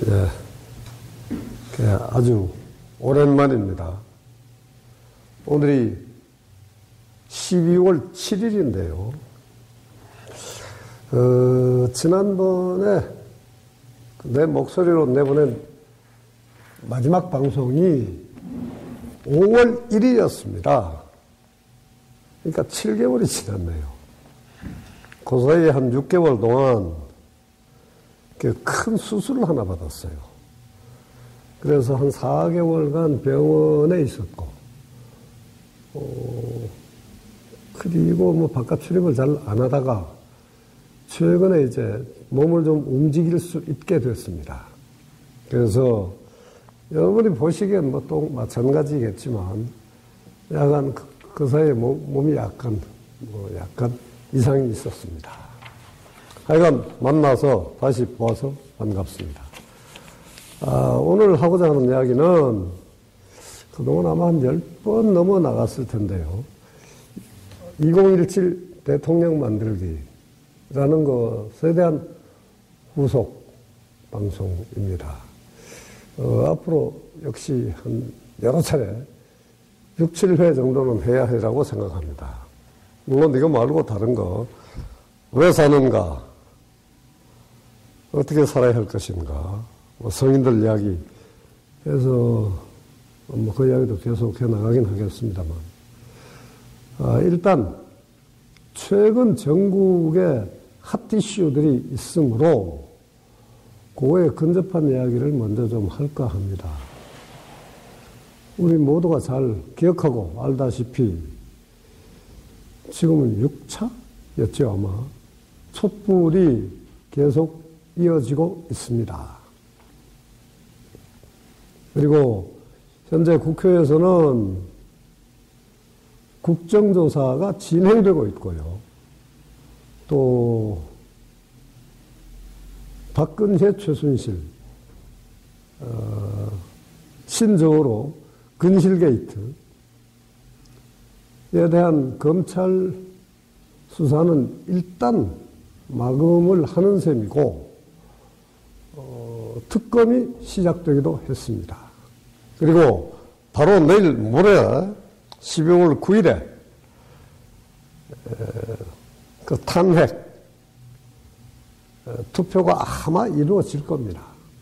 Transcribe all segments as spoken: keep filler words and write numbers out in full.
예, 아주 오랜만입니다. 오늘이 십이월 칠일인데요. 어, 지난번에 내 목소리로 내보낸 마지막 방송이 오월 일일이었습니다. 그러니까 칠 개월이 지났네요. 그 사이에 한 육 개월 동안 큰 수술을 하나 받았어요. 그래서 한 사 개월간 병원에 있었고, 어, 그리고 뭐 바깥 출입을 잘 안 하다가 최근에 이제 몸을 좀 움직일 수 있게 됐습니다. 그래서 여러분이 보시기엔 뭐 또 마찬가지겠지만 약간 그, 그 사이에 몸, 몸이 약간 뭐 약간 이상이 있었습니다. 하여간 만나서 다시 보아서 반갑습니다. 아, 오늘 하고자 하는 이야기는 그동안 아마 한 열 번 넘어 나갔을 텐데요. 이천십칠 대통령 만들기라는 것에 대한 후속 방송입니다. 어, 앞으로 역시 한 여러 차례 육, 칠 회 정도는 해야 하리라고 생각합니다. 물론 이거 말고 다른 거, 왜 사는가, 어떻게 살아야 할 것인가, 뭐 성인들 이야기 해서 뭐 그 이야기도 계속 해 나가긴 하겠습니다만, 아, 일단 최근 전국에 핫 이슈들이 있으므로 그거에 근접한 이야기를 먼저 좀 할까 합니다. 우리 모두가 잘 기억하고 알다시피 지금은 육 차였죠, 아마. 촛불이 계속 이어지고 있습니다. 그리고 현재 국회에서는 국정조사가 진행되고 있고요. 또 박근혜, 최순실, 어, 신조어로 근실 게이트에 대한 검찰 수사는 일단 마감을 하는 셈이고, 어, 특검이 시작되기도 했습니다. 그리고 바로 내일 모레 십이월 구일에 에, 그 탄핵 에, 투표가 아마 이루어질 겁니다.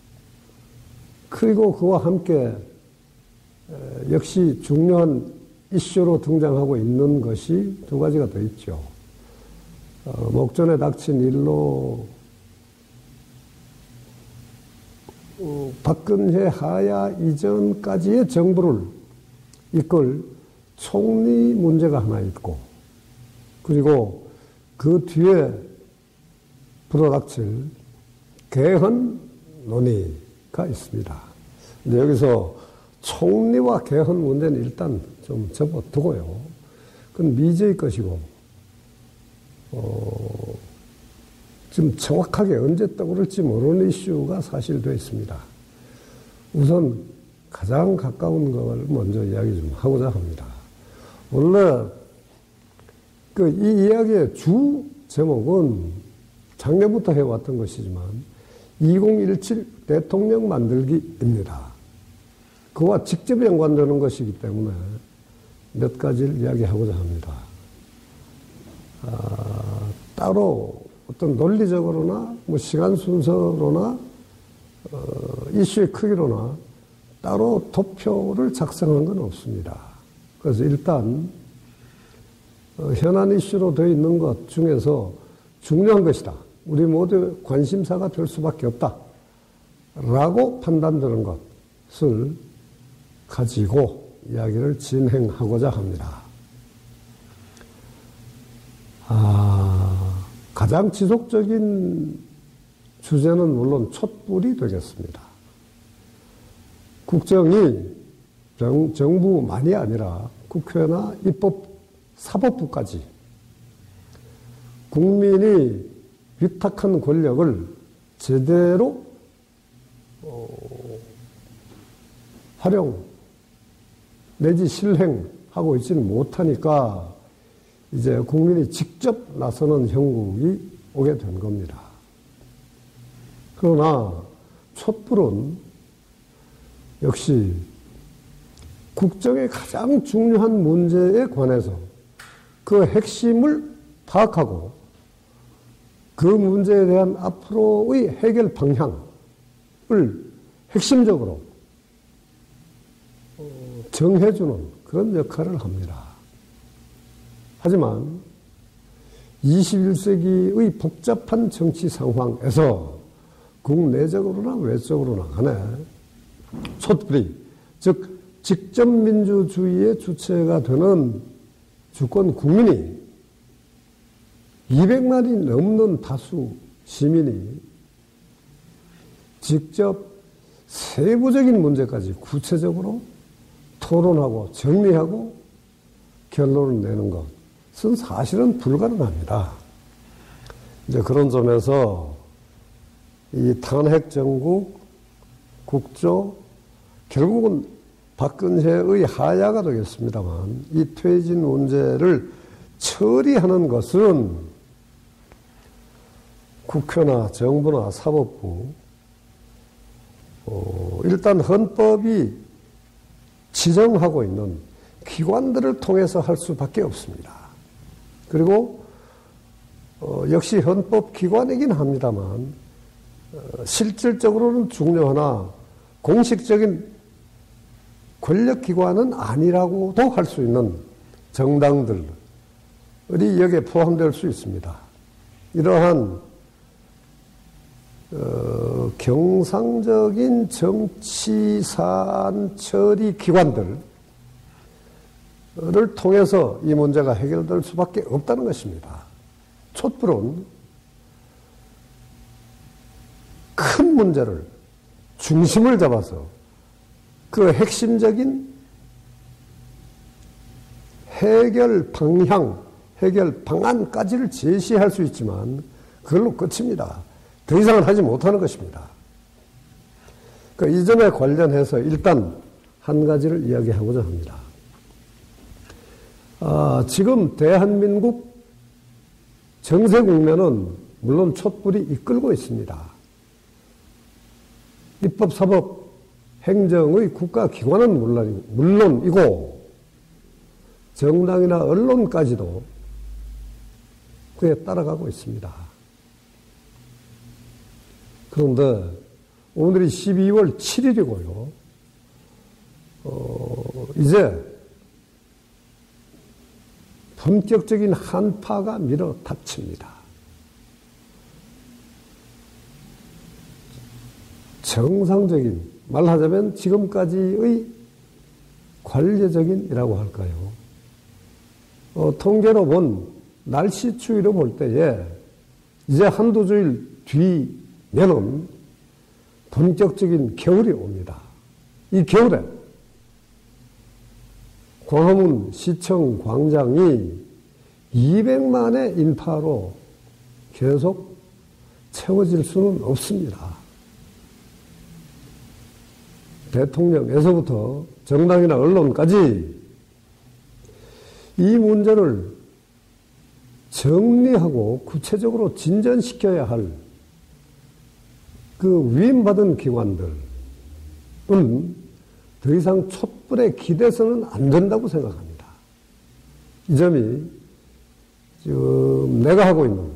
그리고 그와 함께 에, 역시 중요한 이슈로 등장하고 있는 것이 두 가지가 더 있죠. 어, 목전에 닥친 일로 어, 박근혜 하야 이전까지의 정부를 이끌 총리 문제가 하나 있고, 그리고 그 뒤에 불어닥칠 개헌 논의가 있습니다. 근데 여기서 총리와 개헌 문제는 일단 좀 접어두고요. 그건 미제의 것이고, 어, 지금 정확하게 언제 떠오를지 모르는 이슈가 사실되어 있습니다. 우선 가장 가까운 걸 먼저 이야기 좀 하고자 합니다. 원래 그 이 이야기의 주 제목은 작년부터 해왔던 것이지만 이천십칠 대통령 만들기입니다. 그와 직접 연관되는 것이기 때문에 몇 가지를 이야기하고자 합니다. 아, 따로 어떤 논리적으로나 뭐 시간 순서로나 어, 이슈의 크기로나 따로 도표를 작성한 건 없습니다. 그래서 일단 어, 현안 이슈로 되어 있는 것 중에서 중요한 것이다, 우리 모두 관심사가 될 수밖에 없다 라고 판단되는 것을 가지고 이야기를 진행하고자 합니다. 아, 가장 지속적인 주제는 물론 촛불이 되겠습니다. 국정이 정, 정부만이 아니라 국회나 입법, 사법부까지 국민이 위탁한 권력을 제대로 어, 활용 내지 실행하고 있지는 못하니까 이제 국민이 직접 나서는 형국이 오게 된 겁니다. 그러나 촛불은 역시 국정의 가장 중요한 문제에 관해서 그 핵심을 파악하고 그 문제에 대한 앞으로의 해결 방향을 핵심적으로 정해주는 그런 역할을 합니다. 하지만 이십일 세기의 복잡한 정치 상황에서 국내적으로나 외적으로나 간에 촛불이, 즉 직접민주주의의 주체가 되는 주권 국민이 이백만이 넘는 다수 시민이 직접 세부적인 문제까지 구체적으로 토론하고 정리하고 결론을 내는 것은 사실은 불가능합니다. 이제 그런 점에서 이 탄핵 정국, 국조, 결국은 박근혜의 하야가 되겠습니다만 이 퇴진 문제를 처리하는 것은 국회나 정부나 사법부, 어, 일단 헌법이 지정하고 있는 기관들을 통해서 할 수밖에 없습니다. 그리고 어, 역시 헌법 기관이긴 합니다만 어, 실질적으로는 중요하나 공식적인 권력기관은 아니라고도 할 수 있는 정당들이 여기에 포함될 수 있습니다. 이러한 어, 경상적인 정치 사안 처리 기관들을 통해서 이 문제가 해결될 수밖에 없다는 것입니다. 촛불은 큰 문제를 중심을 잡아서 그 핵심적인 해결 방향, 해결 방안까지를 제시할 수 있지만 그걸로 끝입니다. 더 이상은 하지 못하는 것입니다. 그 이점에 관련해서 일단 한 가지를 이야기하고자 합니다. 아, 지금 대한민국 정세 국면은 물론 촛불이 이끌고 있습니다. 입법, 사법, 행정의 국가기관은 물론이고, 물론이고 정당이나 언론까지도 그에 따라가고 있습니다. 그런데 오늘이 십이월 칠일이고요. 어, 이제 본격적인 한파가 밀어 닥칩니다. 정상적인, 말하자면 지금까지의 관례적인이라고 할까요? 어, 통계로 본 날씨 추이로 볼 때에 이제 한두 주일 뒤면은 본격적인 겨울이 옵니다. 이 겨울에 광화문 시청 광장이 이백만의 인파로 계속 채워질 수는 없습니다. 대통령에서부터 정당이나 언론까지 이 문제를 정리하고 구체적으로 진전시켜야 할 그 위임받은 기관들은 더 이상 촛불에 기대서는 안 된다고 생각합니다. 이 점이 지금 내가 하고 있는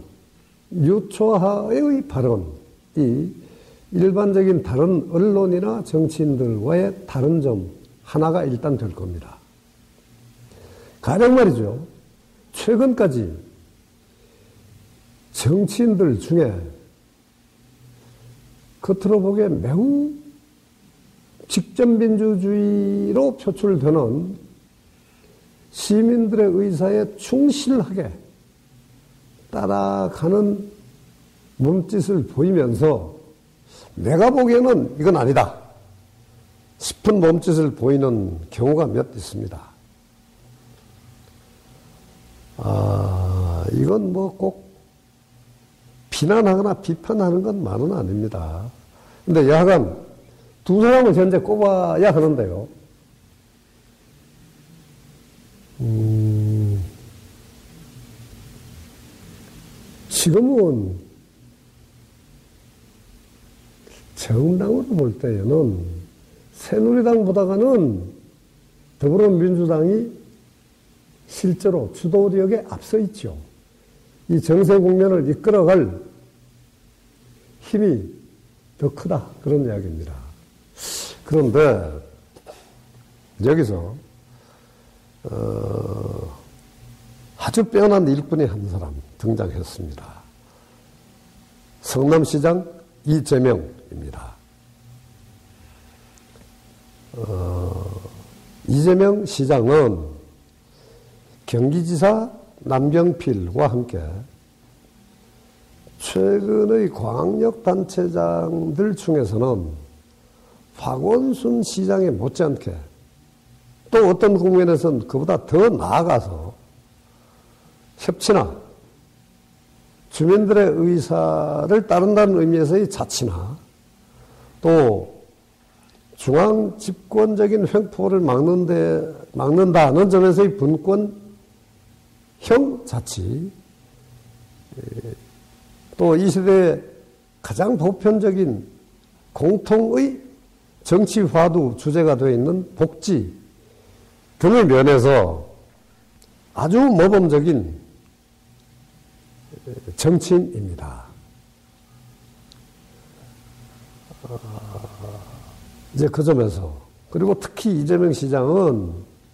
유초하의 발언이 일반적인 다른 언론이나 정치인들과의 다른 점 하나가 일단 될 겁니다. 가령 말이죠. 최근까지 정치인들 중에 겉으로 보기에 매우 직접민주주의로 표출되는 시민들의 의사에 충실하게 따라가는 몸짓을 보이면서 내가 보기에는 이건 아니다 싶은 몸짓을 보이는 경우가 몇 있습니다. 아, 이건 뭐 꼭 비난하거나 비판하는 건 말은 아닙니다. 근데 여하간 두 사람을 현재 꼽아야 하는데요. 음, 지금은 정당으로 볼 때에는 새누리당보다는 더불어민주당이 실제로 주도력에 앞서 있죠. 이 정세 국면을 이끌어갈 힘이 더 크다, 그런 이야기입니다. 그런데 여기서 어, 아주 빼어난 일꾼이 한 사람 등장했습니다. 성남시장 이재명입니다. 어, 이재명 시장은 경기지사 남경필과 함께 최근의 광역단체장들 중에서는 박원순 시장에 못지않게 또 어떤 국면에서는 그보다 더 나아가서 협치나 주민들의 의사를 따른다는 의미에서의 자치나 또 중앙 집권적인 횡포를 막는데, 막는다는 점에서의 분권형 자치, 또 이 시대의 가장 보편적인 공통의 정치 화두 주제가 되어 있는 복지 등의 면에서 아주 모범적인 정치인입니다. 이제 그 점에서, 그리고 특히 이재명 시장은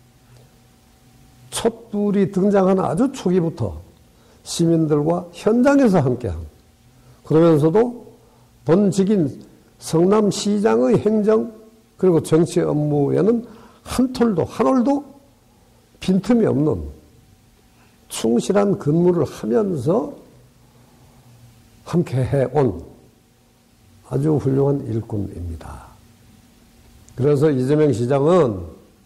촛불이 등장한 아주 초기부터 시민들과 현장에서 함께한, 그러면서도 본직인 성남시장의 행정 그리고 정치 업무에는 한 톨도 한 올도 빈틈이 없는 충실한 근무를 하면서 함께 해온 아주 훌륭한 일꾼입니다. 그래서 이재명 시장은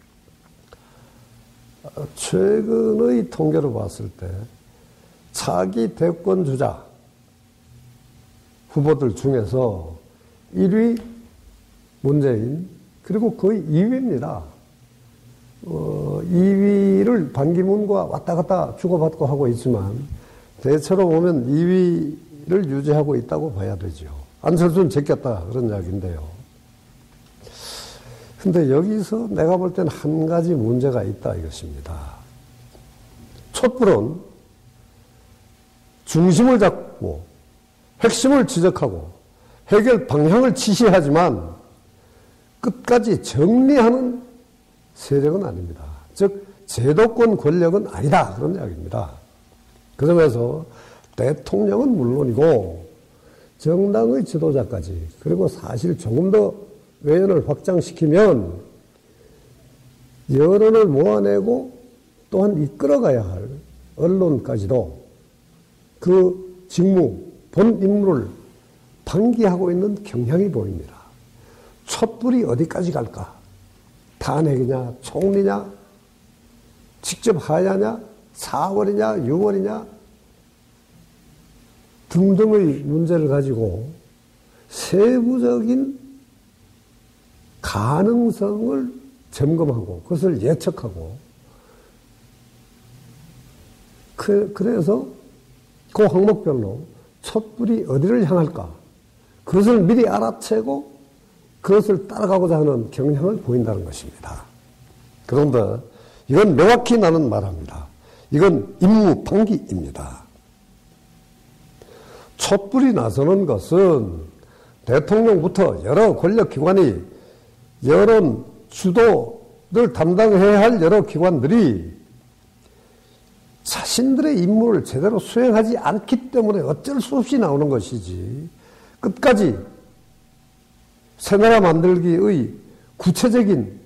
최근의 통계로 봤을 때 차기 대권 주자 후보들 중에서 일 위 문재인, 그리고 거의 이 위입니다. 어, 이 위를 반기문과 왔다 갔다 주고받고 하고 있지만 대체로 보면 이 위를 유지하고 있다고 봐야 되죠. 안철수는 제꼈다, 그런 이야기인데요. 근데 여기서 내가 볼 때는 한 가지 문제가 있다, 이것입니다. 촛불은 중심을 잡고 핵심을 지적하고 해결 방향을 지시하지만 끝까지 정리하는 세력은 아닙니다. 즉 제도권 권력은 아니다, 그런 이야기입니다. 그 점에서 대통령은 물론이고 정당의 지도자까지, 그리고 사실 조금 더 외연을 확장시키면 여론을 모아내고 또한 이끌어가야 할 언론까지도 그 직무, 본 임무를 방기하고 있는 경향이 보입니다. 촛불이 어디까지 갈까? 탄핵이냐, 총리냐, 직접 하야냐, 사월이냐, 유월이냐 등등의 문제를 가지고 세부적인 가능성을 점검하고 그것을 예측하고, 그, 그래서 그 항목별로 촛불이 어디를 향할까, 그것을 미리 알아채고 그것을 따라가고자 하는 경향을 보인다는 것입니다. 그런데 이건 명확히 나는 말합니다. 이건 임무 방기입니다. 촛불이 나서는 것은 대통령부터 여러 권력기관이 여론 주도를 담당해야 할 여러 기관들이 자신들의 임무를 제대로 수행하지 않기 때문에 어쩔 수 없이 나오는 것이지, 끝까지 새나라 만들기의 구체적인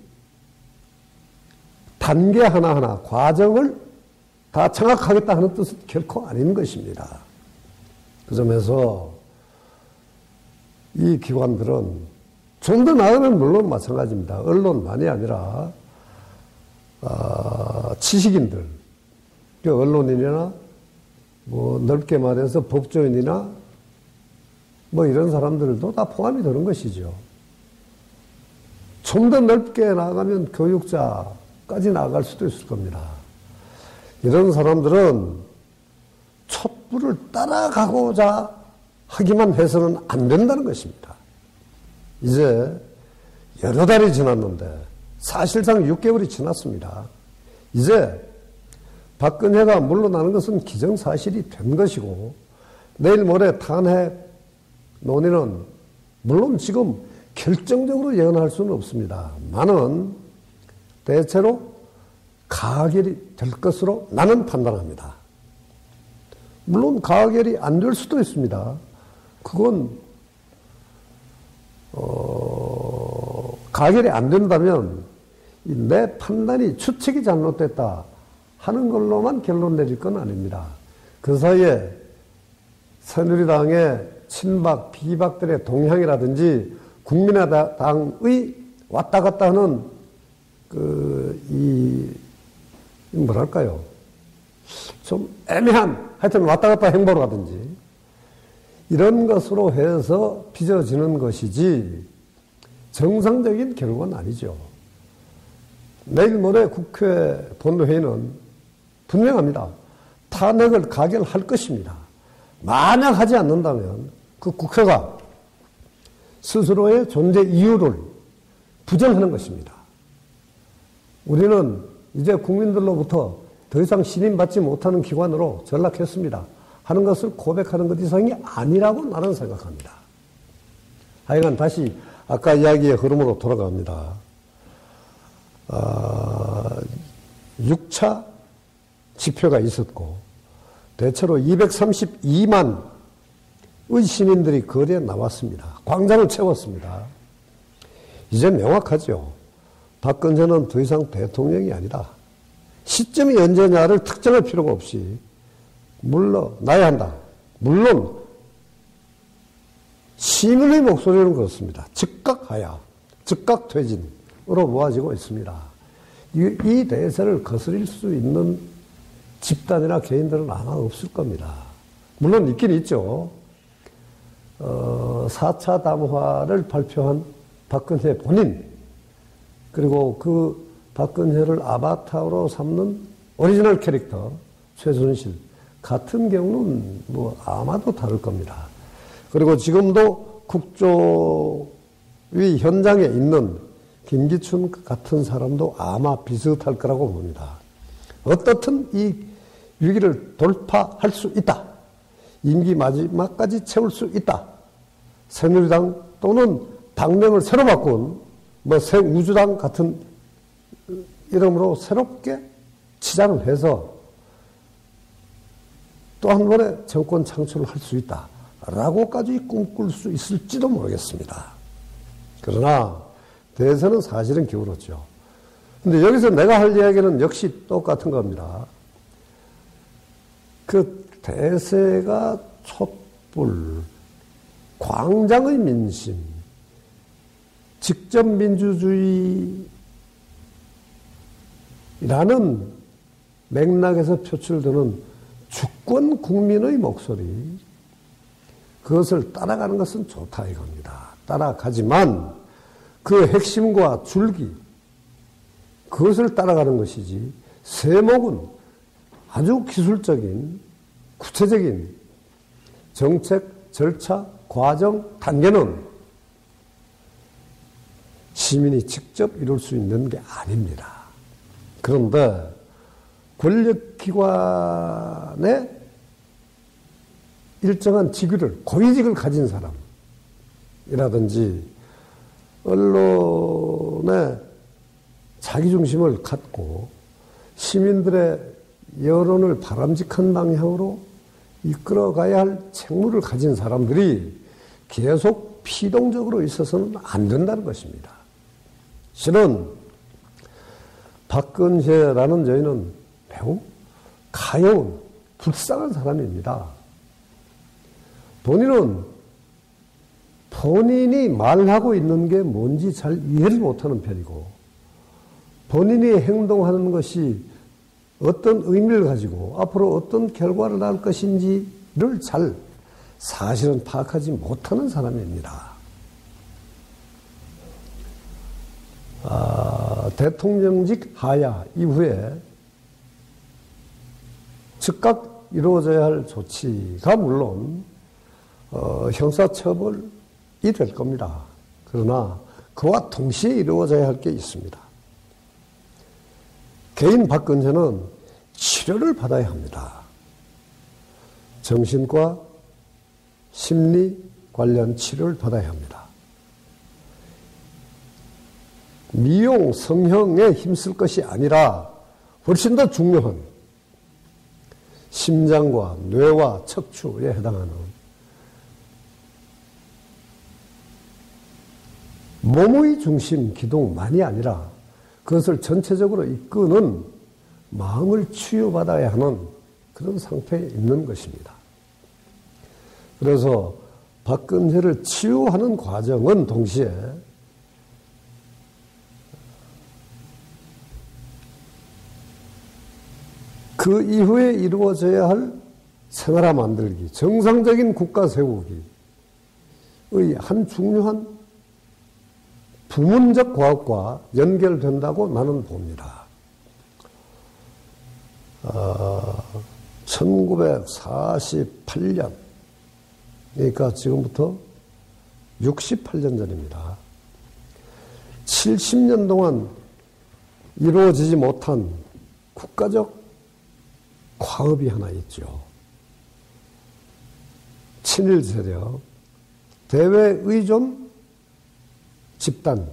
단계 하나하나 과정을 다 장악하겠다 하는 뜻은 결코 아닌 것입니다. 그 점에서 이 기관들은 좀 더 나으면 물론 마찬가지입니다. 언론만이 아니라 어, 지식인들, 언론인이나 뭐 넓게 말해서 법조인이나 뭐 이런 사람들도 다 포함이 되는 것이죠. 좀 더 넓게 나가면 교육자까지 나갈 수도 있을 겁니다. 이런 사람들은 촛불을 따라가고자 하기만 해서는 안 된다는 것입니다. 이제 여러 달이 지났는데 사실상 육 개월이 지났습니다. 이제 박근혜가 물러나는 것은 기정사실이 된 것이고 내일 모레 탄핵 논의는 물론 지금 결정적으로 예언할 수는 없습니다. 많은 대체로 가결이 될 것으로 나는 판단합니다. 물론 가결이 안 될 수도 있습니다. 그건 어, 가결이 안 된다면 내 판단이 추측이 잘못됐다 하는 걸로만 결론 내릴 건 아닙니다. 그 사이에 새누리당의 친박, 비박들의 동향이라든지 국민의당의 왔다 갔다 하는 그, 이, 뭐랄까요. 좀 애매한, 하여튼 왔다 갔다 행보라든지 이런 것으로 해서 빚어지는 것이지 정상적인 결과는 아니죠. 내일 모레 국회 본회의는 분명합니다. 탄핵을 가결할 것입니다. 만약 하지 않는다면 그 국회가 스스로의 존재 이유를 부정하는 것입니다. 우리는 이제 국민들로부터 더 이상 신임받지 못하는 기관으로 전락했습니다. 하는 것을 고백하는 것 이상이 아니라고 나는 생각합니다. 하여간 다시 아까 이야기의 흐름으로 돌아갑니다. 아, 육 차 집회가 있었고 대체로 이백삼십이만의 시민들이 거리에 나왔습니다. 광장을 채웠습니다. 이제 명확하죠. 박근혜는 더 이상 대통령이 아니다. 시점이 언제냐를 특정할 필요가 없이 물러나야 한다. 물론 시민의 목소리는 그렇습니다. 즉각 하야, 즉각 퇴진으로 모아지고 있습니다. 이, 이 대세를 거스릴 수 있는 집단이나 개인들은 아마 없을 겁니다. 물론 있긴 있죠. 어, 사 차 담화를 발표한 박근혜 본인, 그리고 그 박근혜를 아바타로 삼는 오리지널 캐릭터 최순실 같은 경우는 뭐 아마도 다를 겁니다. 그리고 지금도 국조위 현장에 있는 김기춘 같은 사람도 아마 비슷할 거라고 봅니다. 어떻든 이 위기를 돌파할 수 있다. 임기 마지막까지 채울 수 있다. 새누리당 또는 당명을 새로 바꾼 뭐 새우주당 같은 이름으로 새롭게 치장을 해서 또 한 번에 정권 창출을 할 수 있다. 라고까지 꿈꿀 수 있을지도 모르겠습니다. 그러나 대세는 사실은 기울었죠. 근데 여기서 내가 할 이야기는 역시 똑같은 겁니다. 그 대세가 촛불, 광장의 민심, 직접 민주주의라는 맥락에서 표출되는 주권 국민의 목소리, 그것을 따라가는 것은 좋다 이겁니다. 따라가지만 그 핵심과 줄기, 그것을 따라가는 것이지 세목은 아주 기술적인 구체적인 정책, 절차, 과정, 단계는 시민이 직접 이룰 수 있는 게 아닙니다. 그런데 권력기관의 일정한 직위를, 고위직을 가진 사람이라든지 언론의 자기중심을 갖고 시민들의 여론을 바람직한 방향으로 이끌어가야 할 책무를 가진 사람들이 계속 피동적으로 있어서는 안 된다는 것입니다. 실은 박근혜라는 저희는 매우 가여운, 불쌍한 사람입니다. 본인은 본인이 말하고 있는 게 뭔지 잘 이해를 못하는 편이고 본인이 행동하는 것이 어떤 의미를 가지고 앞으로 어떤 결과를 낳을 것인지를 잘 사실은 파악하지 못하는 사람입니다. 아, 대통령직 하야 이후에 즉각 이루어져야 할 조치가 물론 어, 형사처벌이 될 겁니다. 그러나 그와 동시에 이루어져야 할 게 있습니다. 개인 박근혜는 치료를 받아야 합니다. 정신과 심리 관련 치료를 받아야 합니다. 미용, 성형에 힘쓸 것이 아니라 훨씬 더 중요한 심장과 뇌와 척추에 해당하는 몸의 중심 기둥만이 아니라 그것을 전체적으로 이끄는 마음을 치유받아야 하는 그런 상태에 있는 것입니다. 그래서 박근혜를 치유하는 과정은 동시에 그 이후에 이루어져야 할 생활화 만들기, 정상적인 국가 세우기의 한 중요한 부문적 과업과 연결된다고 나는 봅니다. 어, 천구백사십팔 년, 그러니까 지금부터 육십팔 년 전입니다. 칠십 년 동안 이루어지지 못한 국가적 과업이 하나 있죠. 친일 세력, 대외 의존 집단의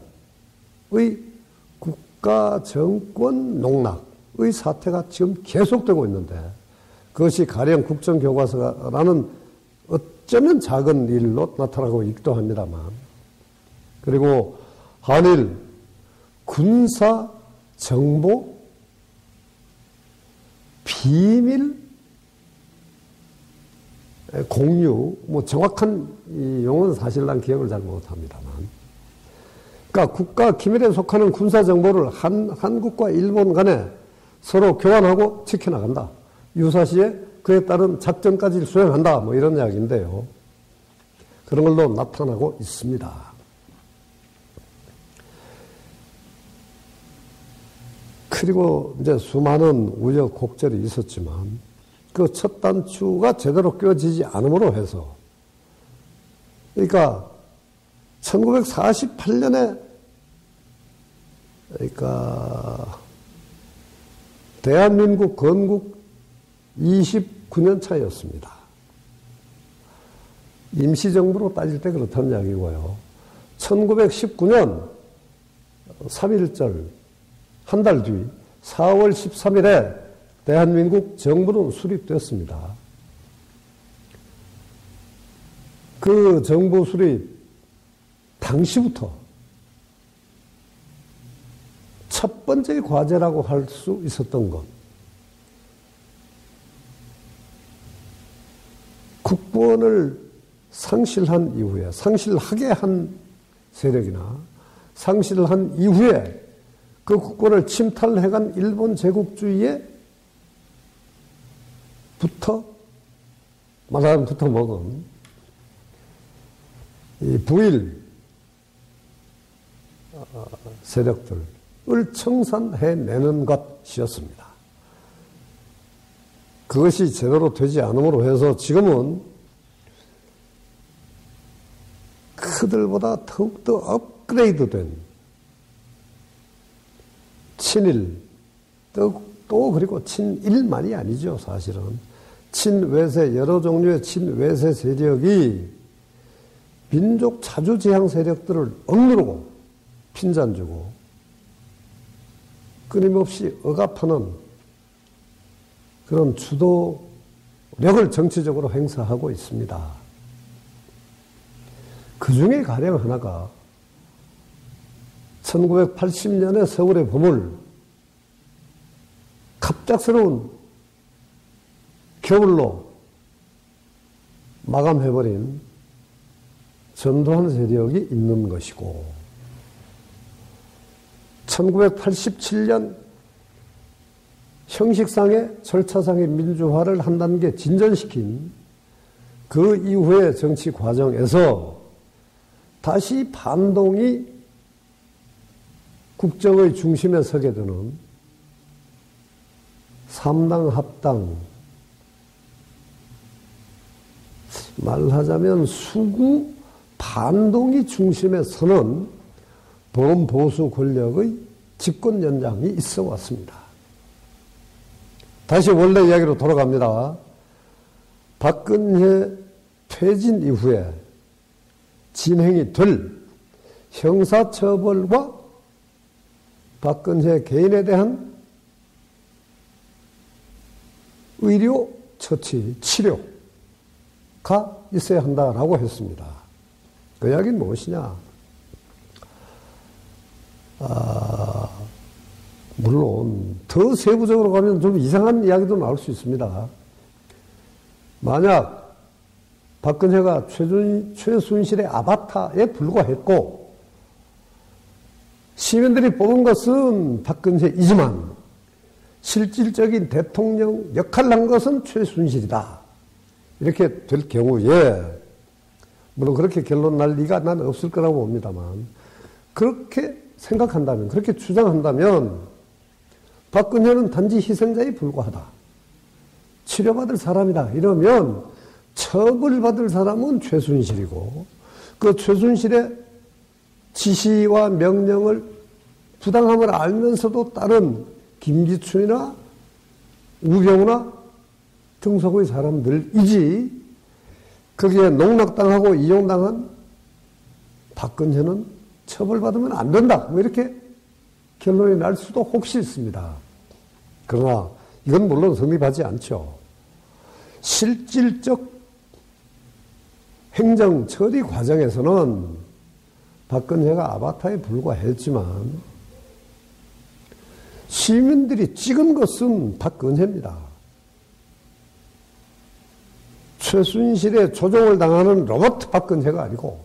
국가 정권 농락의 사태가 지금 계속되고 있는데 그것이 가령 국정교과서라는 어쩌면 작은 일로 나타나고 있기도 합니다만, 그리고 한일 군사 정보 비밀 공유, 뭐 정확한 이 용어는 사실 난 기억을 잘 못합니다만, 그러니까 국가 기밀에 속하는 군사 정보를 한, 한국과 일본 간에 서로 교환하고 지켜나간다. 유사시에 그에 따른 작전까지 수행한다. 뭐 이런 이야기인데요. 그런 걸로 나타나고 있습니다. 그리고 이제 수많은 우여곡절이 있었지만 그 첫 단추가 제대로 꿰어지지 않음으로 해서, 그러니까 천구백사십팔 년에 그러니까 대한민국 건국 이십구 년 차였습니다. 임시정부로 따질 때 그렇다는 이야기고요. 천구백십구 년 삼 일절 한 달 뒤 사월 십삼일에 대한민국 정부는 수립됐습니다. 그 정부 수립 당시부터 첫 번째 과제라고 할 수 있었던 것, 국권을 상실한 이후에, 상실하게 한 세력이나 상실한 이후에 그 국권을 침탈해간 일본 제국주의에 부터, 말하자면 부터 먹은 이 부일 세력들을 청산해내는 것이었습니다. 그것이 제대로 되지 않음으로 해서 지금은 그들보다 더욱더 업그레이드된 친일, 또, 또 그리고 친일만이 아니죠, 사실은. 친외세, 여러 종류의 친외세 세력이 민족 자주지향 세력들을 억누르고 핀잔주고 끊임없이 억압하는 그런 주도력을 정치적으로 행사하고 있습니다. 그 중에 가령 하나가 천구백팔십 년에 서울의 봄을 갑작스러운 겨울로 마감해버린 전두환 세력이 있는 것이고, 천구백팔십칠 년 형식상의 절차상의 민주화를 한 단계 진전시킨 그 이후의 정치 과정에서 다시 반동이 국정의 중심에 서게 되는 삼당 합당, 말하자면 수구 한동희 중심에 서는 범보수 권력의 집권 연장이 있어 왔습니다. 다시 원래 이야기로 돌아갑니다. 박근혜 퇴진 이후에 진행이 될 형사처벌과 박근혜 개인에 대한 의료, 처치, 치료가 있어야 한다라고 했습니다. 그 이야기는 무엇이냐? 아, 물론 더 세부적으로 가면 좀 이상한 이야기도 나올 수 있습니다. 만약 박근혜가 최준, 최순실의 아바타에 불과했고 시민들이 뽑은 것은 박근혜이지만 실질적인 대통령 역할을 한 것은 최순실이다. 이렇게 될 경우에 물론 그렇게 결론 날 리가 난 없을 거라고 봅니다만 그렇게 생각한다면 그렇게 주장한다면 박근혜는 단지 희생자에 불과하다. 치료받을 사람이다. 이러면 처벌받을 사람은 최순실이고 그 최순실의 지시와 명령을 부당함을 알면서도 따른 김기춘이나 우병우나 등속의 사람들이지 거기에 농락당하고 이용당한 박근혜는 처벌받으면 안 된다. 뭐 이렇게 결론이 날 수도 혹시 있습니다. 그러나 이건 물론 성립하지 않죠. 실질적 행정 처리 과정에서는 박근혜가 아바타에 불과했지만 시민들이 찍은 것은 박근혜입니다. 최순실의 조종을 당하는 로봇 박근혜가 아니고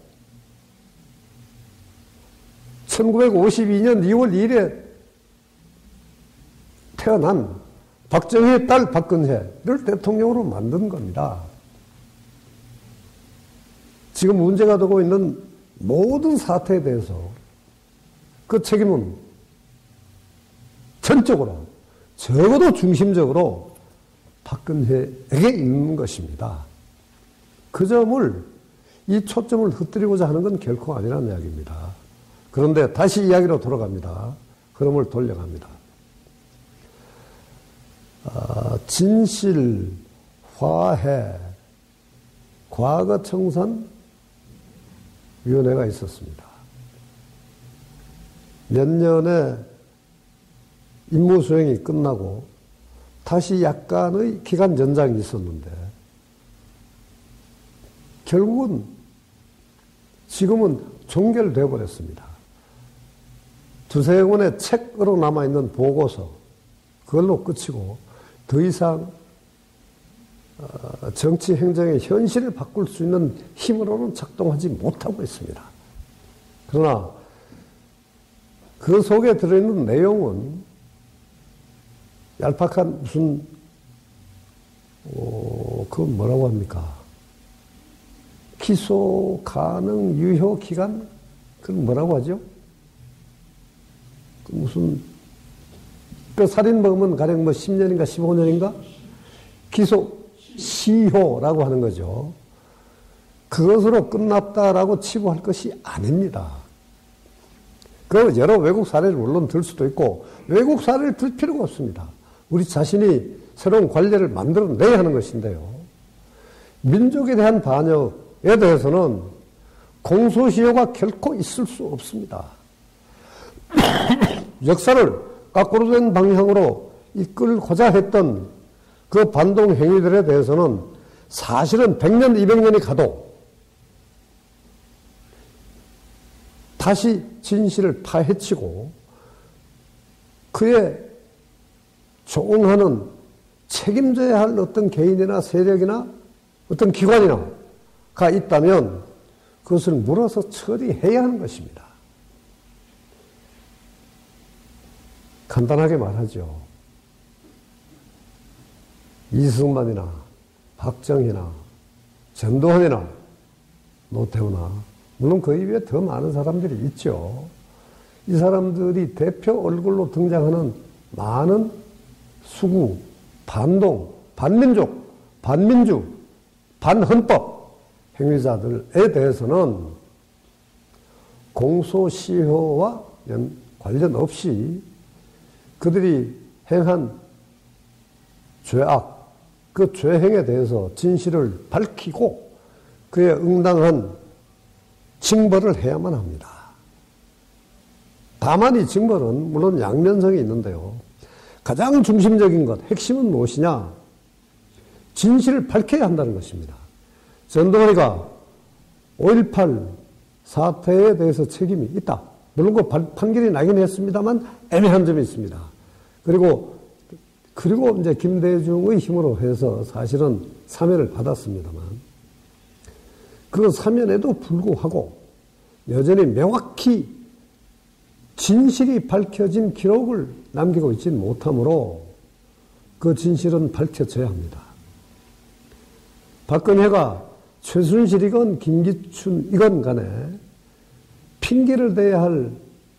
천구백오십이 년 이월 이일에 태어난 박정희의 딸 박근혜를 대통령으로 만든 겁니다. 지금 문제가 되고 있는 모든 사태에 대해서 그 책임은 전적으로 적어도 중심적으로 박근혜에게 있는 것입니다. 그 점을 이 초점을 흩뜨리고자 하는 건 결코 아니라는 이야기입니다. 그런데 다시 이야기로 돌아갑니다. 흐름을 돌려갑니다. 아, 진실, 화해, 과거청산위원회가 있었습니다. 몇 년의 임무 수행이 끝나고 다시 약간의 기간 연장이 있었는데 결국은 지금은 종결되어 버렸습니다. 두세 권의 책으로 남아있는 보고서 그걸로 끝이고 더 이상 정치 행정의 현실을 바꿀 수 있는 힘으로는 작동하지 못하고 있습니다. 그러나 그 속에 들어있는 내용은 얄팍한 무슨 어, 그 뭐라고 합니까? 기소 가능 유효 기간? 그건 뭐라고 하죠? 그 무슨 그 살인범은 가령 뭐 십 년인가 십오 년인가? 기소 시효라고 하는 거죠. 그것으로 끝났다라고 치부할 것이 아닙니다. 그 여러 외국 사례를 물론 들 수도 있고 외국 사례를 들 필요가 없습니다. 우리 자신이 새로운 관례를 만들어내야 하는 것인데요. 민족에 대한 반역에 대해서는 공소시효가 결코 있을 수 없습니다. 역사를 거꾸로 된 방향으로 이끌고자 했던 그 반동 행위들에 대해서는 사실은 백 년, 이백 년이 가도 다시 진실을 파헤치고 그에 조응하는 책임져야 할 어떤 개인이나 세력이나 어떤 기관이나가 있다면 그것을 물어서 처리해야 하는 것입니다. 간단하게 말하죠. 이승만이나 박정희나 전두환이나 노태우나 물론 그 이외에 더 많은 사람들이 있죠. 이 사람들이 대표 얼굴로 등장하는 많은 수구, 반동, 반민족, 반민주, 반헌법 행위자들에 대해서는 공소시효와 관련 없이 그들이 행한 죄악, 그 죄행에 대해서 진실을 밝히고 그에 응당한 징벌을 해야만 합니다. 다만 이 징벌은 물론 양면성이 있는데요. 가장 중심적인 것, 핵심은 무엇이냐? 진실을 밝혀야 한다는 것입니다. 전두환이가 오일팔 사태에 대해서 책임이 있다. 물론 그 판결이 나긴 했습니다만 애매한 점이 있습니다. 그리고 그리고 이제 김대중의 힘으로 해서 사실은 사면을 받았습니다만 그 사면에도 불구하고 여전히 명확히 진실이 밝혀진 기록을 남기고 있지 못하므로 그 진실은 밝혀져야 합니다. 박근혜가 최순실이건 김기춘이건 간에 핑계를 대야 할,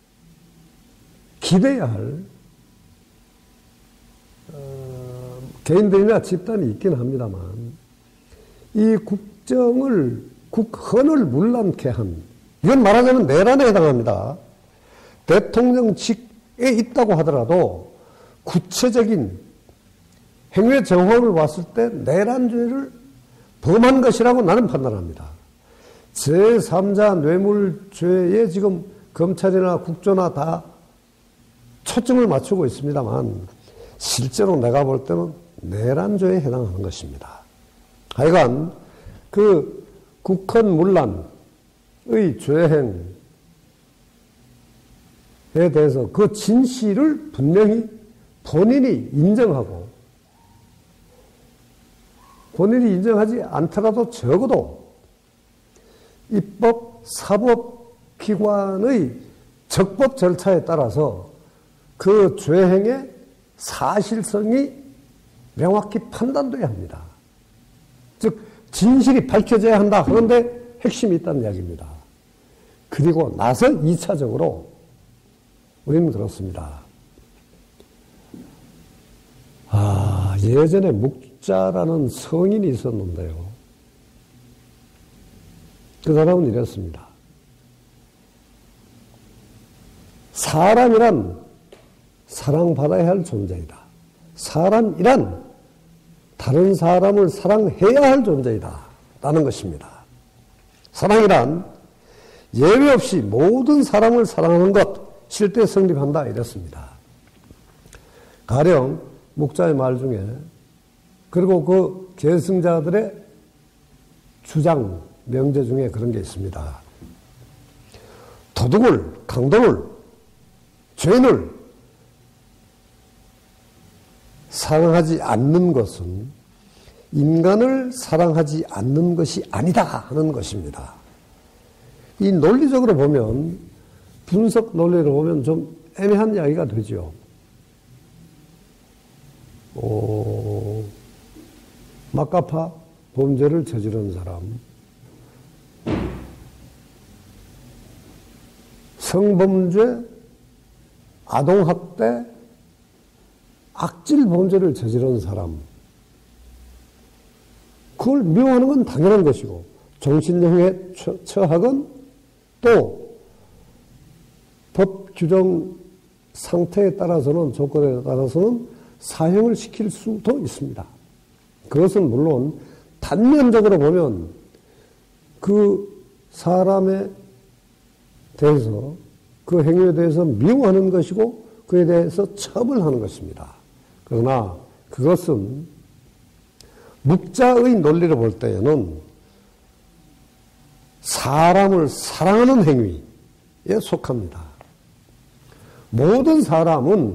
기대야 할 어, 개인들이나 집단이 있긴 합니다만 이 국정을, 국헌을 문란케 한, 이건 말하자면 내란에 해당합니다. 대통령직에 있다고 하더라도 구체적인 행외 정황을 봤을 때 내란죄를 범한 것이라고 나는 판단합니다. 제삼자 뇌물죄에 지금 검찰이나 국조나 다 초점을 맞추고 있습니다만 실제로 내가 볼 때는 내란죄에 해당하는 것입니다. 하여간 그 국헌 문란의 죄행에 대해서 그 진실을 분명히 본인이 인정하고 본인이 인정하지 않더라도 적어도 입법, 사법기관의 적법 절차에 따라서 그 죄행의 사실성이 명확히 판단돼야 합니다. 즉 진실이 밝혀져야 한다. 그런데 핵심이 있다는 이야기입니다. 그리고 나서 이 차적으로 우리는 그렇습니다. 아, 예전에 묵자라는 성인이 있었는데요. 그 사람은 이랬습니다. 사람이란 사랑받아야 할 존재이다. 사람이란 다른 사람을 사랑해야 할 존재이다. 라는 것입니다. 사랑이란 예외 없이 모든 사람을 사랑하는 것, 실제 성립한다. 이랬습니다. 가령 묵자의 말 중에 그리고 그 계승자들의 주장, 명제 중에 그런 게 있습니다. 도둑을, 강도를, 죄인을 사랑하지 않는 것은 인간을 사랑하지 않는 것이 아니다 하는 것입니다. 이 논리적으로 보면, 분석 논리로 보면 좀 애매한 이야기가 되죠. 어, 막가파 범죄를 저지른 사람, 성범죄, 아동학대, 악질 범죄를 저지른 사람, 그걸 미워하는 건 당연한 것이고, 정신형에 처하건 또 법 규정 상태에 따라서는, 조건에 따라서는 사형을 시킬 수도 있습니다. 그것은 물론 단면적으로 보면 그 사람에 대해서, 그 행위에 대해서 미워하는 것이고 그에 대해서 처벌하는 것입니다. 그러나 그것은 묵자의 논리를 볼 때에는 사람을 사랑하는 행위에 속합니다. 모든 사람은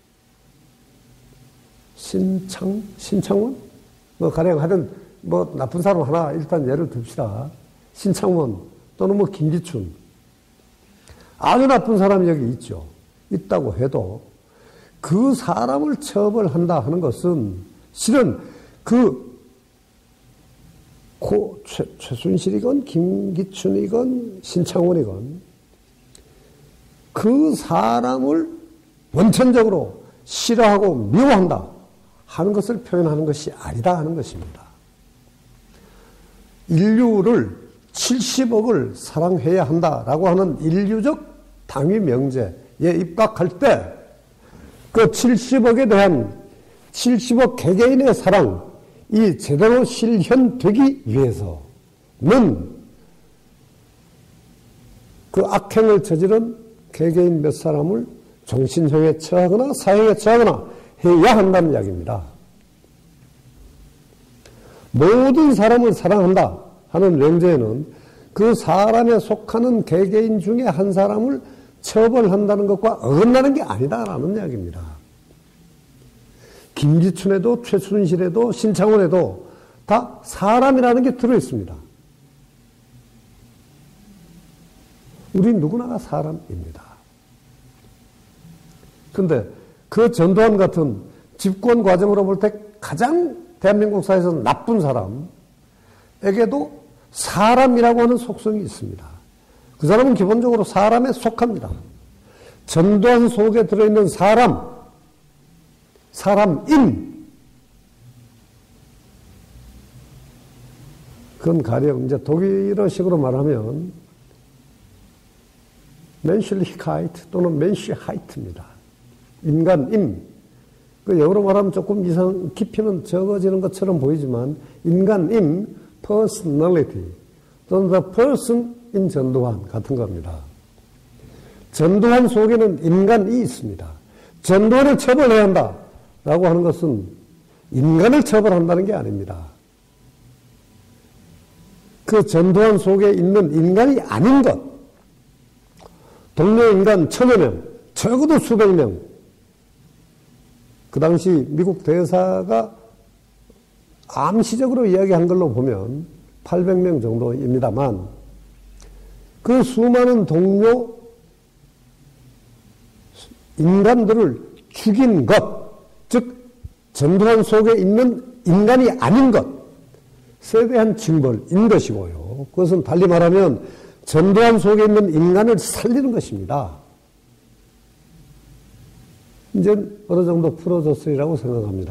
신창, 신창원? 뭐, 가령 하여튼, 뭐, 나쁜 사람 하나 일단 예를 듭시다. 신창원 또는 뭐, 김기춘. 아주 나쁜 사람이 여기 있죠. 있다고 해도 그 사람을 처벌한다 하는 것은 실은 그 고, 최, 최순실이건 김기춘이건 신창원이건 그 사람을 원천적으로 싫어하고 미워한다 하는 것을 표현하는 것이 아니다 하는 것입니다. 인류를 칠십억을 사랑해야 한다라고 하는 인류적 당위 명제에 입각할 때 그 칠십억에 대한 칠십억 개개인의 사랑, 이 제대로 실현되기 위해서는 그 악행을 저지른 개개인 몇 사람을 종신형에 처하거나 사형에 처하거나 해야 한다는 이야기입니다. 모든 사람을 사랑한다 하는 명제에는 그 사람에 속하는 개개인 중에 한 사람을 처벌한다는 것과 어긋나는 게 아니다라는 이야기입니다. 김기춘에도 최순실에도 신창원에도 다 사람이라는 게 들어있습니다. 우리 누구나가 사람입니다. 그런데 그 전두환 같은 집권 과정으로 볼 때 가장 대한민국 사회에서 나쁜 사람에게도 사람이라고 하는 속성이 있습니다. 그 사람은 기본적으로 사람에 속합니다. 전두환 속에 들어있는 사람, 사람임. 그건 가령 이제 독일어식으로 말하면 menschlichkeit 또는 menschheit입니다. 인간임. 그 영어로 말하면 조금 이상 깊이는 적어지는 것처럼 보이지만 인간임, personality 또는 the person in 전두환 같은 겁니다. 전두환 속에는 인간이 있습니다. 전두환을 처벌해야 한다라고 하는 것은 인간을 처벌한다는 게 아닙니다. 그 전두환 속에 있는 인간이 아닌 것, 동료 인간 천여 명, 적어도 수백 명, 그 당시 미국 대사가 암시적으로 이야기한 걸로 보면 팔백 명 정도입니다만 그 수많은 동료 인간들을 죽인 것, 즉 전두환 속에 있는 인간이 아닌 것에 대한 징벌인 것이고요. 그것은 달리 말하면 전두환 속에 있는 인간을 살리는 것입니다. 이제 어느 정도 풀어졌으리라고 생각합니다.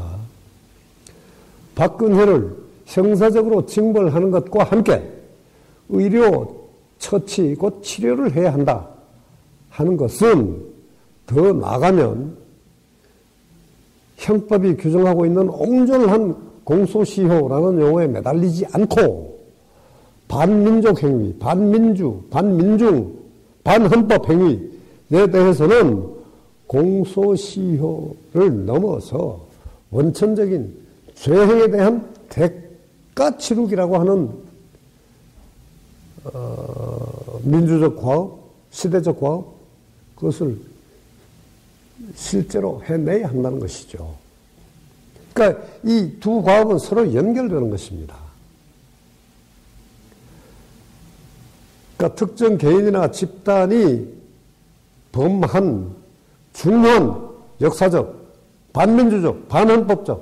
박근혜를 형사적으로 징벌하는 것과 함께 의료 처치 곧 치료를 해야 한다 하는 것은 더 나아가면 형법이 규정하고 있는 온전한 공소시효라는 용어에 매달리지 않고 반민족 행위, 반민주, 반민중, 반헌법 행위에 대해서는 공소시효를 넘어서 원천적인 죄행에 대한 대가 치르기라고 하는 어, 민주적 과업, 시대적 과업, 그것을 실제로 해내야 한다는 것이죠. 그러니까 이 두 과업은 서로 연결되는 것입니다. 그러니까 특정 개인이나 집단이 범한 중요한 역사적, 반민주적, 반헌법적,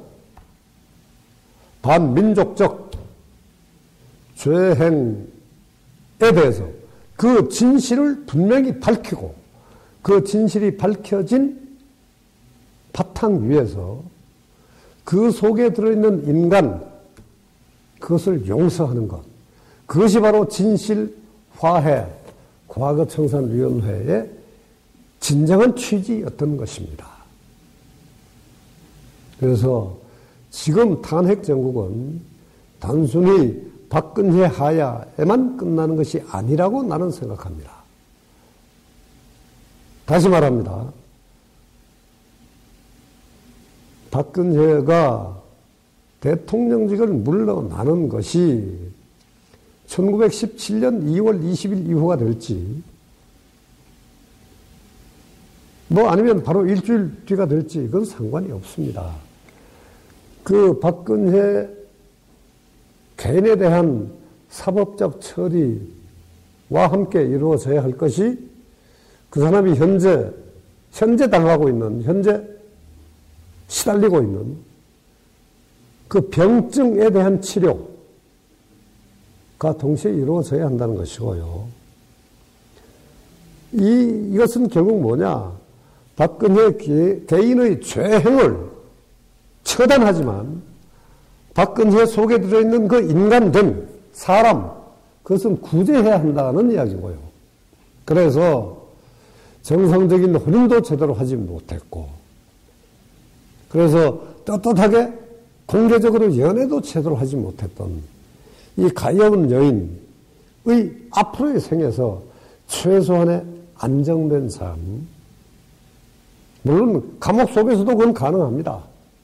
반민족적 죄행에 대해서 그 진실을 분명히 밝히고 그 진실이 밝혀진 바탕 위에서 그 속에 들어있는 인간, 그것을 용서하는 것. 그것이 바로 진실화해 과거청산위원회의 진정한 취지였던 것입니다. 그래서 지금 탄핵 정국은 단순히 박근혜 하야에만 끝나는 것이 아니라고 나는 생각합니다. 다시 말합니다. 박근혜가 대통령직을 물러나는 것이 천구백십칠 년 이월 이십일 이후가 될지 뭐 아니면 바로 일주일 뒤가 될지 그건 상관이 없습니다. 그 박근혜 개인에 대한 사법적 처리와 함께 이루어져야 할 것이 그 사람이 현재 현재 당하고 있는 현재 시달리고 있는 그 병증에 대한 치료가 동시에 이루어져야 한다는 것이고요. 이, 이것은 결국 뭐냐? 박근혜 개인의 죄행을 처단하지만 박근혜 속에 들어있는 그 인간됨, 사람, 그것은 구제해야 한다는 이야기고요. 그래서 정상적인 혼인도 제대로 하지 못했고, 그래서 떳떳하게 공개적으로 연애도 제대로 하지 못했던 이 가여운 여인의 앞으로의 생에서 최소한의 안정된 삶, 물론 감옥 속에서도 그건 가능합니다.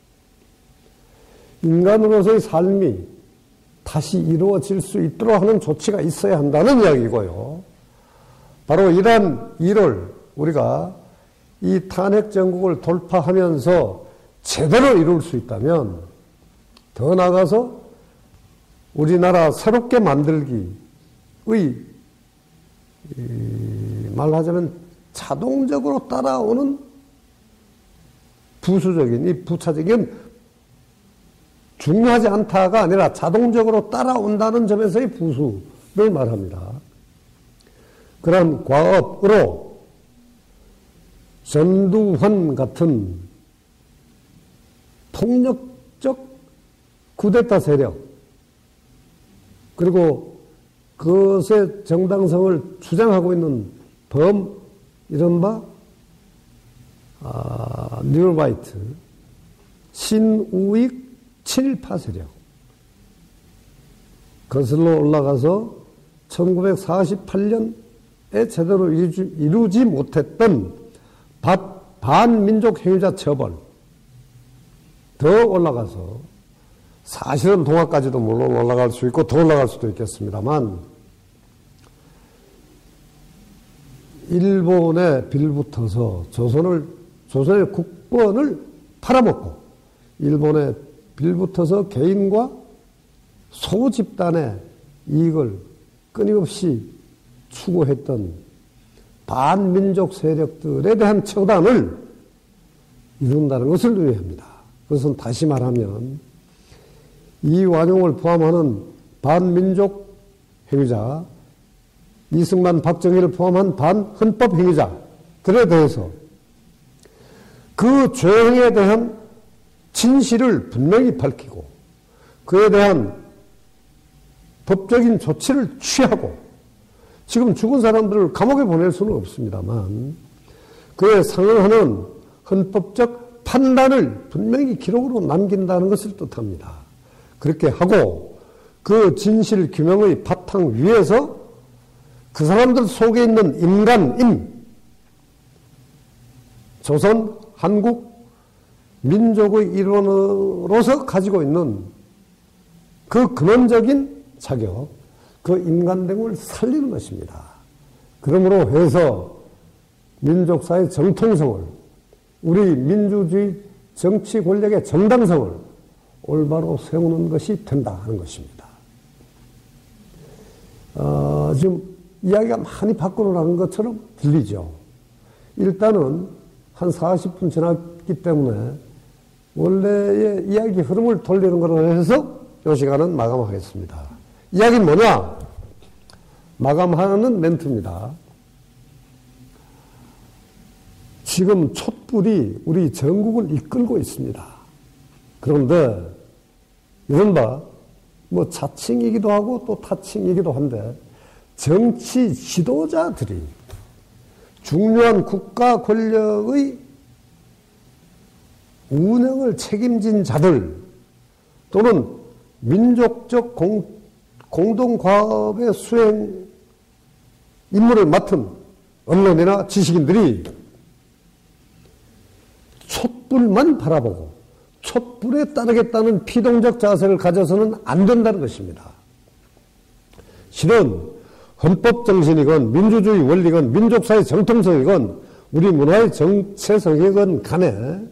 인간으로서의 삶이 다시 이루어질 수 있도록 하는 조치가 있어야 한다는 이야기고요. 바로 이러한 일을 우리가 이 탄핵 정국을 돌파하면서 제대로 이룰 수 있다면 더 나아가서 우리나라 새롭게 만들기의 말하자면 자동적으로 따라오는 부수적인 이 부차적인 중요하지 않다가 아니라 자동적으로 따라온다는 점에서의 부수를 말합니다. 그런 과업으로 전두환 같은 폭력적 쿠데타 세력, 그리고 그것의 정당성을 주장하고 있는 범, 이른바 아, 뉴라이트, 신우익 친일파 세력, 거슬러 올라가서 천구백사십팔 년에 제대로 이루지, 이루지 못했던 반민족 행위자 처벌, 더 올라가서 사실은 동학까지도 물론 올라갈 수 있고 더 올라갈 수도 있겠습니다만 일본에 빌붙어서 조선을, 조선의 국권을 팔아먹고 일본에 빌붙어서 개인과 소집단의 이익을 끊임없이 추구했던 반민족 세력들에 대한 처단을 이룬다는 것을 의미합니다. 그것은 다시 말하면 이완용을 포함하는 반민족 행위자, 이승만, 박정희를 포함한 반헌법 행위자들에 대해서 그 죄행에 대한 진실을 분명히 밝히고 그에 대한 법적인 조치를 취하고, 지금 죽은 사람들을 감옥에 보낼 수는 없습니다만 그에 상응하는 헌법적 판단을 분명히 기록으로 남긴다는 것을 뜻합니다. 그렇게 하고 그 진실 규명의 바탕 위에서 그 사람들 속에 있는 인간임, 조선, 한국, 민족의 일원으로서 가지고 있는 그 근원적인 자격, 그 인간됨을 살리는 것입니다. 그러므로 해서 민족사의 정통성을, 우리 민주주의 정치 권력의 정당성을 올바로 세우는 것이 된다 하는 것입니다. 어, 지금 이야기가 많이 밖으로 나간 것처럼 들리죠. 일단은 한 사십 분 지났기 때문에 원래의 이야기 흐름을 돌리는 거로 해서 이 시간은 마감하겠습니다. 이야기는 뭐냐? 마감하는 멘트입니다. 지금 촛불이 우리 전국을 이끌고 있습니다. 그런데 이른바 뭐 자칭이기도 하고 또 타칭이기도 한데 정치 지도자들이 중요한 국가 권력의 운영을 책임진 자들 또는 민족적 공, 공동과업의 수행 임무를 맡은 언론이나 지식인들이 촛불만 바라보고 촛불에 따르겠다는 피동적 자세를 가져서는 안 된다는 것입니다. 실은 헌법 정신이건 민주주의 원리건 민족사의 정통성이건 우리 문화의 정체성이건 간에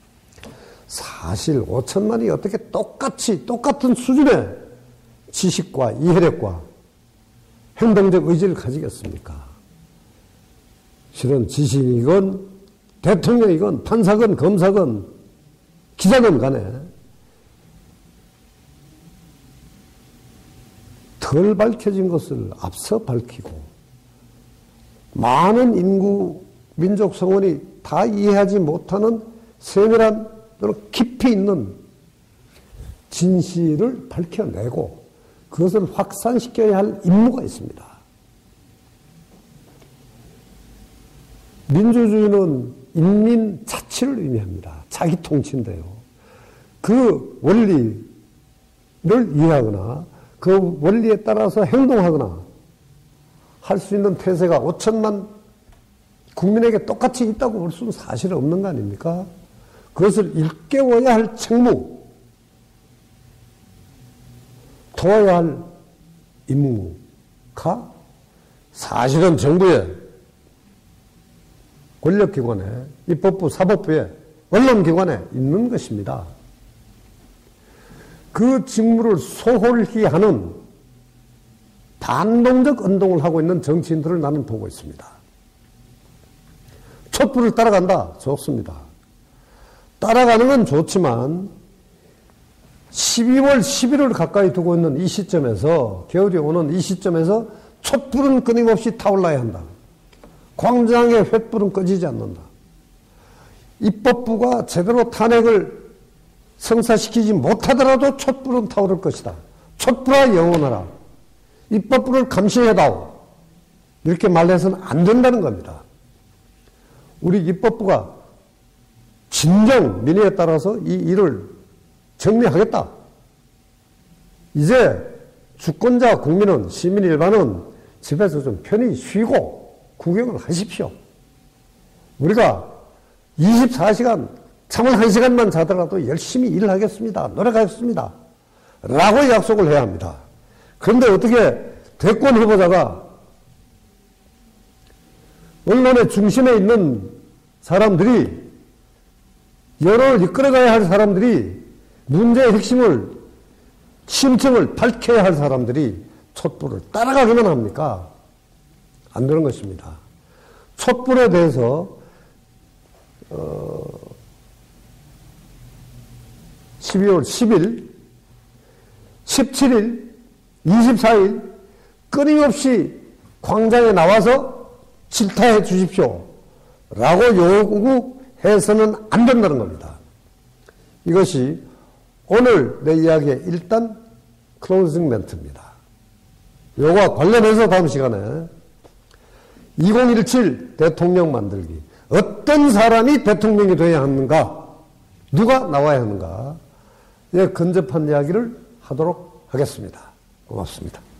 사실 오천만이 어떻게 똑같이 똑같은 수준의 지식과 이해력과 행동적 의지를 가지겠습니까? 실은 지식이건 대통령이건 판사건 검사건 기자건 간에 덜 밝혀진 것을 앞서 밝히고 많은 인구 민족 성원이 다 이해하지 못하는 세밀한 또는 깊이 있는 진실을 밝혀내고 그것을 확산시켜야 할 임무가 있습니다. 민주주의는 인민 자치를 의미합니다. 자기 통치인데요. 그 원리를 이해하거나 그 원리에 따라서 행동하거나 할 수 있는 태세가 오천만 국민에게 똑같이 있다고 볼 수는 사실 없는 거 아닙니까? 그것을 일깨워야 할 책무, 도와야 할 임무가 사실은 정부의 권력기관에, 입법부, 사법부에, 언론기관에 있는 것입니다. 그 직무를 소홀히 하는 반동적 운동을 하고 있는 정치인들을 나는 보고 있습니다. 촛불을 따라간다. 좋습니다. 따라가는 건 좋지만 십이월, 십일월 가까이 두고 있는 이 시점에서, 겨울이 오는 이 시점에서 촛불은 끊임없이 타올라야 한다. 광장의 횃불은 꺼지지 않는다. 입법부가 제대로 탄핵을 성사시키지 못하더라도 촛불은 타오를 것이다. 촛불아 영원하라. 입법부를 감시해다오. 이렇게 말해서는 안 된다는 겁니다. 우리 입법부가 진정 민의에 따라서 이 일을 정리하겠다. 이제 주권자 국민은, 시민 일반은 집에서 좀 편히 쉬고 구경을 하십시오. 우리가 이십사 시간, 잠을 한 시간만 자더라도 열심히 일을 하겠습니다. 노력하겠습니다. 라고 약속을 해야 합니다. 그런데 어떻게 대권 후보자가 언론의 중심에 있는 사람들이, 여론을 이끌어가야 할 사람들이, 문제의 핵심을, 심층을 밝혀야 할 사람들이 촛불을 따라가기만 합니까? 안 되는 것입니다. 촛불에 대해서 어, 십이월 십일, 십칠일, 이십사일 끊임없이 광장에 나와서 질타해 주십시오. 라고 요구해서는 안 된다는 겁니다. 이것이 오늘 내 이야기의 일단 클로징 멘트입니다. 요거와 관련해서 다음 시간에 이천십칠 대통령 만들기. 어떤 사람이 대통령이 되어야 하는가? 누가 나와야 하는가? 예, 근접한 이야기를 하도록 하겠습니다. 고맙습니다.